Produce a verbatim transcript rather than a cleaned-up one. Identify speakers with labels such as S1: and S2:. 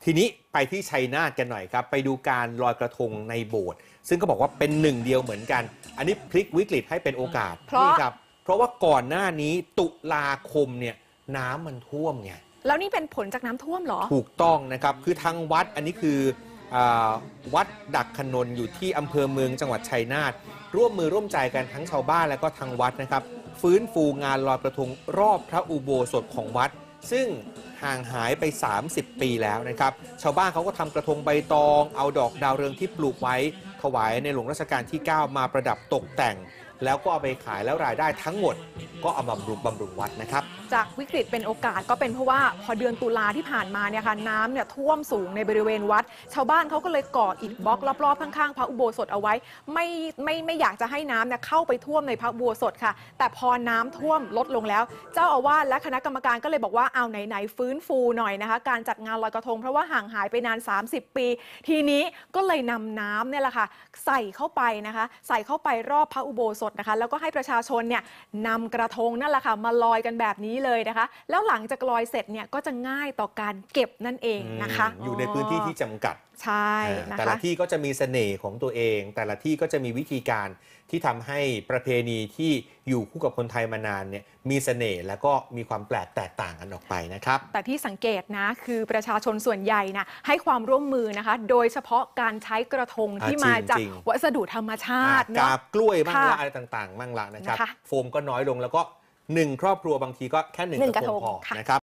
S1: ทีนี้ไปที่ชัยนาทกันหน่อยครับไปดูการลอยกระทงในโบสถ์ซึ่งก็บอกว่าเป็นหนึ่งเดียวเหมือนกันอันนี้พลิกวิกฤตให้เป็นโอกาสนี่ครับเพราะว่าก่อนหน้านี้ตุลาคมเนี่ยน้ำมันท่วมไง
S2: แล้วนี่เป็นผลจากน้ำท่วมเหรอ
S1: ถูกต้องนะครับคือทางวัดอันนี้คือวัดดักขนนอยู่ที่อำเภอเมืองจังหวัดชัยนาทร่วมมือร่วมใจกันทั้งชาวบ้านและก็ทางวัดนะครับฟื้นฟูงานลอยกระทงรอบพระอุโบสถของวัดซึ่งห่างหายไปสามสิบปีแล้วนะครับชาวบ้านเขาก็ทำกระทงใบตองเอาดอกดาวเรืองที่ปลูกไว้ถวายในหลวงรัชกาลที่เก้ามาประดับตกแต่งแล้วก็เอาไปขายแล้วรายได้ทั้งหมดก็เอามาบำรุงบำรุงวัดนะครับ
S2: จากวิกฤตเป็นโอกาสก็เป็นเพราะว่าพอเดือนตุลาที่ผ่านมาเนี่ยค่ะน้ำเนี่ยท่วมสูงในบริเวณวัดชาวบ้านเขาก็เลยก่ออิฐบล็อกรอบๆข้างๆพระอุโบสถเอาไว้ไม่ไม่ไม่อยากจะให้น้ำเนี่ยเข้าไปท่วมในพระอุโบสถค่ะแต่พอน้ำท่วมลดลงแล้วเจ้าอาวาสและคณะกรรมการก็เลยบอกว่าเอาไหนๆฟื้นฟูหน่อยนะคะการจัดงานลอยกระทงเพราะว่าห่างหายไปนานสามสิบปีทีนี้ก็เลยนำน้ำเนี่ยแหละค่ะใส่เข้าไปนะคะใส่เข้าไปรอบพระอุโบสถนะคะแล้วก็ให้ประชาชนเนี่ยนำกระทงนั่นแหละค่ะมาลอยกันแบบนี้เลยนะคะแล้วหลังจากลอยเสร็จเนี่ยก็จะง่ายต่อการเก็บนั่นเองนะคะ
S1: อยู่ในพื้นที่ที่จำกัด
S2: ใช่นะคะ
S1: แต่ละที่ก็จะมีเสน่ห์ของตัวเองแต่ละที่ก็จะมีวิธีการที่ทำให้ประเพณีที่อยู่คู่กับคนไทยมานานเนี่ยมีเสน่ห์แล้วก็มีความแปลกแตกต่างกันออกไปนะครับ
S2: แต่ที่สังเกตนะคือประชาชนส่วนใหญ่นะให้ความร่วมมือนะคะโดยเฉพาะการใช้กระทงที่มาจากวัสดุธรรมชาติ
S1: กาบกล้วยบ้างละอะไรต่างๆบ้างละนะครับโฟมก็น้อยลงแล้วก็หนึ่งครอบครัวบางทีก็แค่หนึ่งกระทงพอนะครับ